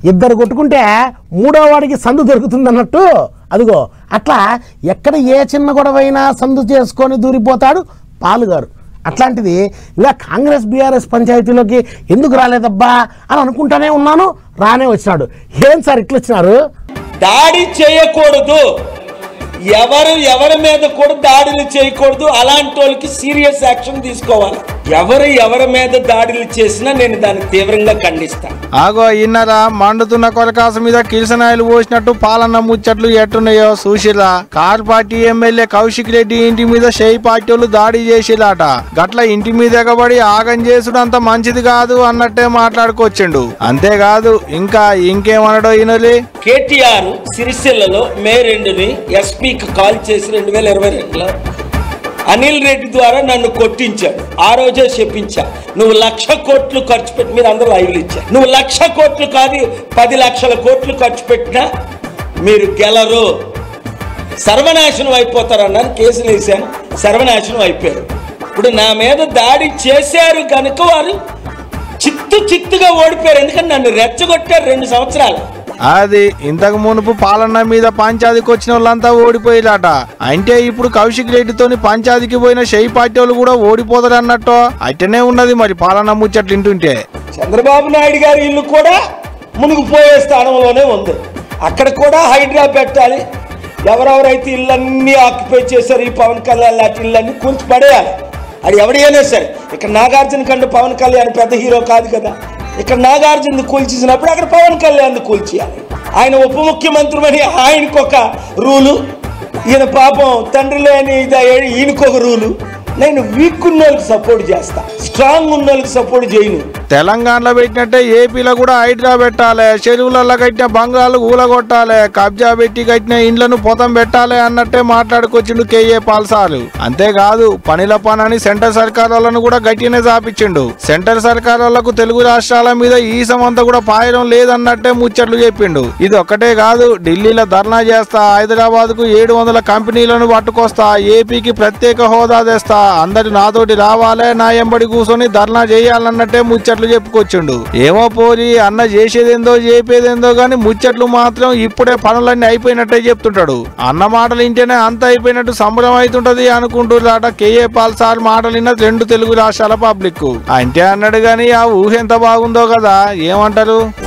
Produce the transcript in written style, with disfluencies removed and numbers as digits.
ఇద్దరు కొట్టుకుంటే మూడో వాడికి సందు దొరుకుతుంది అన్నట్టు అదిగో అట్లా ఎక్కడ ఏ చిన్న గొడవైనా సందు చేసుకొని దూరిపోతాడు పాలుగారు. అట్లాంటిది ఇలా కాంగ్రెస్ బీఆర్ఎస్ పంచాయతీలోకి ఎందుకు రాలేదబ్బా అని అనుకుంటానే ఉన్నాను, రానే వచ్చినాడు. ఏం సార్ ఇట్లా వచ్చినారు? దాడి చేయకూడదు, ఎవరి మీద కూడా దాడులు చేయకూడదు, అలాంటి వాళ్ళకి సీరియస్ యాక్షన్ తీసుకోవాలి. ఎవరి మీద దాడులు చేసినా నేను దాన్ని తీవ్రంగా ఖండిస్తాను. ఆగో ఇన్నరా మండుతున్న కొలకాసు మీద కిరసనాయలు పోసినట్టు పాలన్న ముచ్చట్లు ఎట్టున్నాయో చూసిరా. Car party MLA Kaushik Reddy ఇంటి మీద షై పార్టీ వాళ్ళు దాడి చేసిరాట. గట్ల ఇంటి మీద ఎగబడి ఆగం చేసుడు అంత మంచిది కాదు అన్నట్టే మాట్లాడుకొచ్చిండు. అంతేకాదు ఇంకా ఇంకేమనడో ఈయనలే. కేటీఆర్ సిరిసిల్లలో మే 2ని ఎస్పీకి కాల్ చేసి 2022లో అనిల్ రెడ్డి ద్వారా నన్ను కొట్టించాడు. ఆ రోజే చెప్పించా, నువ్వు 1,00,000 కోట్లు ఖర్చు పెట్టి, మీరు అందరూ లైవ్లు ఇచ్చారు, నువ్వు 1,00,000 కోట్లు కాదు 10 లక్షల కోట్లు ఖర్చు పెట్టినా మీరు గెలరు, సర్వనాశనం అయిపోతారన్నాను. కేసులు వేసాను, సర్వనాశనం అయిపోయారు. ఇప్పుడు నా మీద దాడి చేశారు కనుక వారు చిత్తుగా ఓడిపోయారు. ఎందుకంటే నన్ను రెచ్చగొట్టారు 2 సంవత్సరాలు. అది ఇంతకు మునుపు పాలన్న మీద పంచాయతీకి వచ్చిన వాళ్ళంతా ఓడిపోయిలాట. అంటే ఇప్పుడు కౌశిక్ రెడ్డితోని పంచాయతీకి పోయిన షై పార్టీ వాళ్ళు కూడా ఓడిపోతారు అన్నట్టు అట్టనే ఉన్నది మరి పాలన్న ముచ్చట్లు వింటుంటే. చంద్రబాబు నాయుడు గారి ఇల్లు కూడా మునిగిపోయే స్థానంలోనే ఉంది. అక్కడ కూడా హైడ్రా పెట్టాలి. ఎవరెవరైతే ఇళ్ళన్నీ ఆక్యుపై చేశారు, ఈ పవన్ కళ్యాణ్ లాంటి ఇళ్ళన్నీ కూల్చి పడేయాలి. అది ఎవడైనా సరే. ఇక్కడ నాగార్జున కంటే పవన్ కళ్యాణ్ పెద్ద హీరో కాదు కదా. ఇక్కడ నాగార్జున కూల్చేసినప్పుడు అక్కడ పవన్ కళ్యాణ్ కూల్చేయాలి. ఆయన ఉప ముఖ్యమంత్రి అని ఆయనకు ఒక రూలు, ఈయన పాపం తండ్రి లేని ఈయనకొక రూలు. నేను వీక్ ఉన్న వాళ్ళకి సపోర్ట్ చేస్తా, స్ట్రాంగ్ ఉన్న వాళ్ళకి సపోర్ట్ చేయను. తెలంగాణలో పెట్టినట్టే ఏపీలో కూడా హైడ్రా పెట్టాలి, చెరువులలో కట్టిన బంగాళాలు ఊలగొట్టాలి, కబ్జా పెట్టి కట్టిన ఇండ్లను పొతం పెట్టాలి అన్నట్టే మాట్లాడుకొచ్చిండు కేఏ పాల్సారు. అంతేకాదు పనిల పనని సెంటర్ సర్కార్ వాళ్ళను కూడా గట్టినే చాపించిండు. సెంటర్ సర్కార్ వాళ్లకు తెలుగు రాష్ట్రాల మీద ఈ సమంతా కూడా పాయడం లేదన్నట్టే ముచ్చట్లు చెప్పిండు. ఇది ఒక్కటే కాదు, ఢిల్లీలో ధర్నా చేస్తా, హైదరాబాద్ కు 700 కంపెనీలను పట్టుకొస్తా, ఏపీకి ప్రత్యేక హోదా తెస్తా, అందరు నాతోటి రావాలే, నా ఎంబడి కూర్చొని ధర్నా చేయాలన్నట్టే ముచ్చట్లు చెప్పుకొచ్చిండు. ఏమో పోరి అన్న చేసేదేందో చెప్పేదేందో గాని ముచ్చట్లు మాత్రం ఇప్పుడే పనులన్నీ అయిపోయినట్టే చెప్తుంటాడు. అన్న మాటలు ఇంటేనే అంత అయిపోయినట్టు సంబరం అవుతుంటది అనుకుంటున్నారట కేఏ పాల్ సార్ మాటలు విన్న 2 తెలుగు రాష్ట్రాల పబ్లిక్. అంటే అన్నాడు గాని ఆ ఊహ ఎంత బాగుందో కదా, ఏమంటారు?